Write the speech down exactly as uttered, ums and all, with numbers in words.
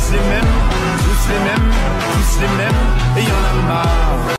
tous les mêmes, tous les mêmes, tous les mêmes, et y en a marre.